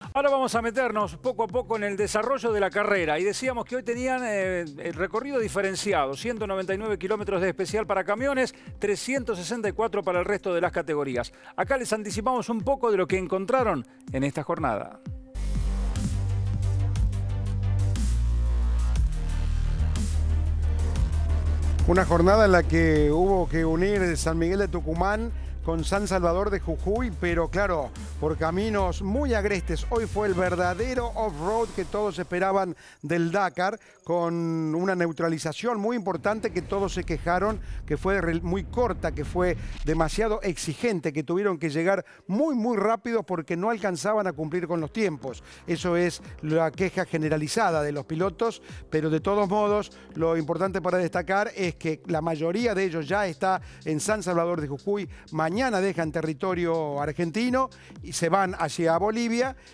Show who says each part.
Speaker 1: Ahora vamos a meternos poco a poco en el desarrollo de la carrera. Y decíamos que hoy tenían el recorrido diferenciado. 199 kilómetros de especial para camiones, 364 para el resto de las categorías. Acá les anticipamos un poco de lo que encontraron en esta jornada.
Speaker 2: Una jornada en la que hubo que unir San Miguel de Tucumán con San Salvador de Jujuy, pero claro, por caminos muy agrestes. Hoy fue el verdadero off-road que todos esperaban del Dakar, con una neutralización muy importante que todos se quejaron, que fue muy corta, que fue demasiado exigente, que tuvieron que llegar muy rápido porque no alcanzaban a cumplir con los tiempos. Eso es la queja generalizada de los pilotos, pero de todos modos, lo importante para destacar es que la mayoría de ellos ya está en San Salvador de Jujuy. Mañana dejan territorio argentino y se van hacia Bolivia